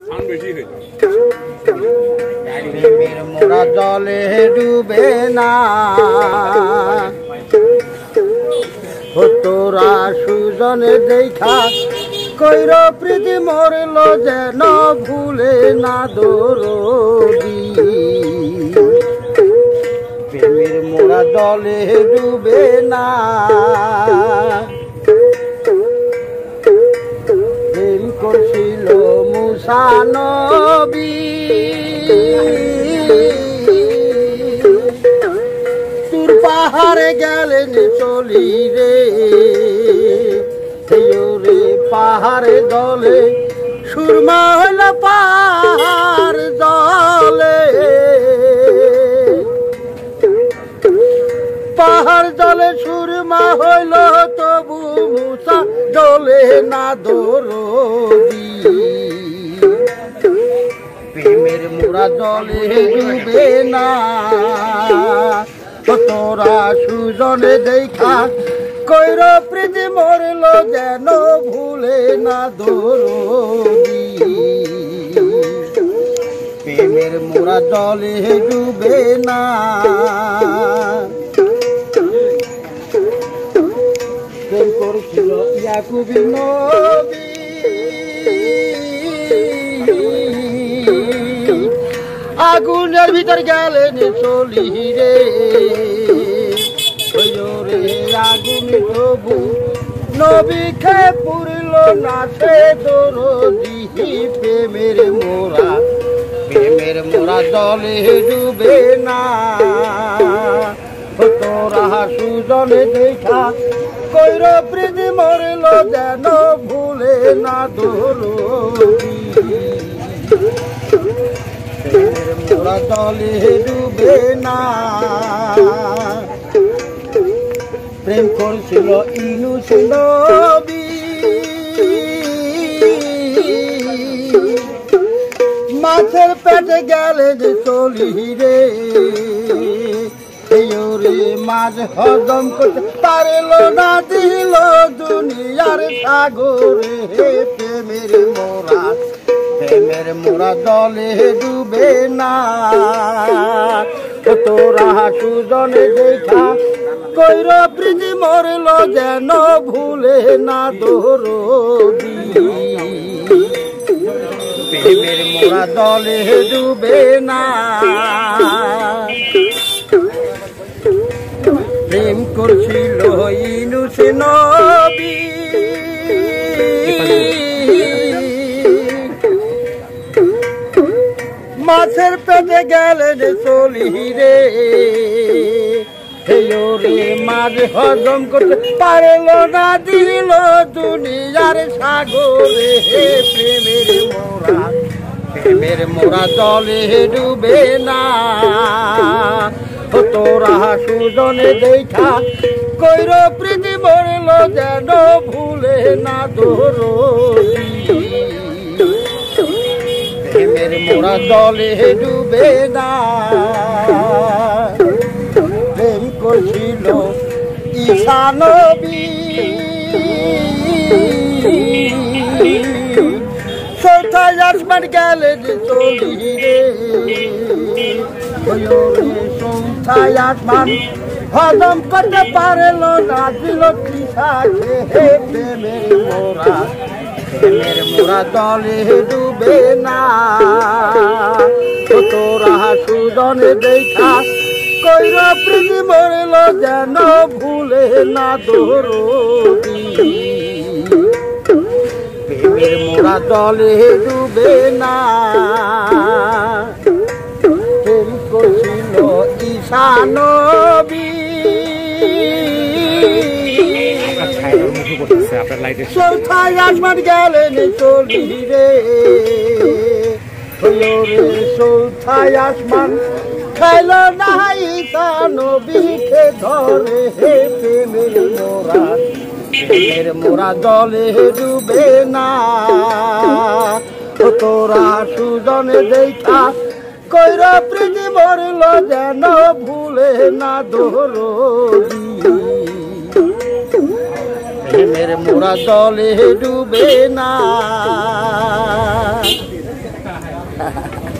প্রেমের মোরা জলে ডুবে না তোরা সুজনে দেখা কইর প্রীতি মরল যেন ভুলে না দরদি প্রেমের মোরা জলে ডুবে না প্রেম করছিল মুসা নবী তুর পাহাড়ে গেলেন চলি রে রে পাহাড়ে দলে সুরমা হইল পাহাড় দলে পাহাড় দলে সুরমা হইল তবু মুসা দলে না দরদি প্রেমের মোরা জলে ডুবে না তোরা সুজনে দেখা কইর প্রীতি মরল যেন ভুলে না দরদি প্রেমের মোরা জলে ডুবে না প্রেম করছিল ইয়াকুব নবী আগুনের ভিতর গেলেন চলি রে আগুন তবু নবীকে পুরল না সে দরদি প্রেমের মোরা জলে ডুবে না তোরা সুজনে দেখা কইর প্রীতি মরল যেন ভুলে না দরদি প্রেমের মোরা জলে ডুবে না প্রেম করছিল ইউনুস নবী মাছের পেটে গেলেন চলি রে রে মাছ হজম করতে পারল না দিল দুনিয়ার সাগরে প্রেমের মোরা জলে ডুবে না তোরা সুজনে দেখা কইর প্রীতি মরল যেন ভুলে না দরদি প্রেমের মোরা জলে ডুবে না প্রেম করছিল ইউনুস নবী মাছের পেটে গেলেন চলি রে রে মাছ হজম করতে পারল না দিল দুনিয়ার সাগরে প্রেমের মোরা জলে ডুবে না তোরা সুজনে দেখা কইর প্রীতি মরল যেন ভুলে না দরদি প্রেমের মোরা জলে ডুবে না প্রেম করছিল ঈসা নবী চৌথায় আসমান গেলেন চলি রে চৌথায় আসমান হজম করতে পারল না দিল প্রেমের মোরা জলে ডুবে না তোরা সুজনে দেখা কইর প্রীতি মরল যেন ভুলে না দরদি প্রেমের মোরা জলে ডুবে না প্রেম করছিল ঈসা নবী চৌথায় আসমান গেলেন চলি রে চৌথায় আসমান খাইল না ঈসা নবীকে ধরে প্রেমের মোরা জলে ডুবে না তোরা সুজনে দেখা কইর প্রীতি মরল যেন ভুলে না দরদি প্রেমের মোরা জলে ডুবে না। गया